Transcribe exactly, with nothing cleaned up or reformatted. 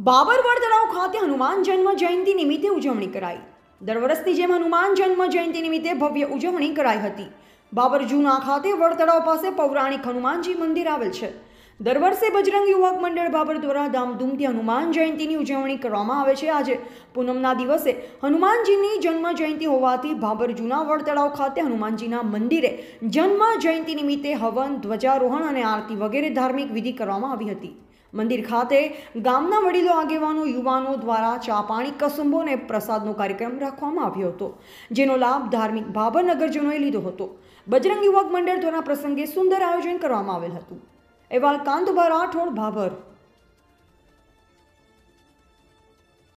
બાબરવડ તળાવ ખાતે હનુમાન જન્મ જયંતિ નિમિત્તે ઉજવણી કરાઈ। દર વર્ષની જેમ હનુમાન જન્મ જયંતિ નિમિત્તે ભવ્ય ઉજવણી કરાઈ હતી। બાબર જૂના ખાતે વડ તળાવ પાસે પૌરાણિક હનુમાનજી મંદિર આવેલ છે। દર વર્ષે બજરંગ યુવક મંડળ બાબર દ્વારા ધામધૂમથી હનુમાન જયંતિની ઉજવણી કરવામાં આવે છે। આજે પૂનમના દિવસે હનુમાનજીની જન્મ જયંતિ હોવાથી બાબર જૂના વડ તળાવ ખાતે હનુમાનજીના મંદિરે જન્મ જયંતિ નિમિત્તે હવન, ધ્વજારોહણ અને આરતી વગેરે ધાર્મિક વિધિ કરવામાં આવી હતી। મંદિર ખાતે ગામના વડીલો, આગેવાનો, યુવાનો દ્વારા ચા પાણી, કસુંબો અને પ્રસાદનો કાર્યક્રમ રાખવામાં આવ્યો હતો, જેનો લાભ ધાર્મિક બાબર નગરજનોએ લીધો હતો। બજરંગ યુવક મંડળ દ્વારા પ્રસંગે સુંદર આયોજન કરવામાં આવેલ હતું। અહેવાલ કાંતુભા રાઠોડ, બાબર।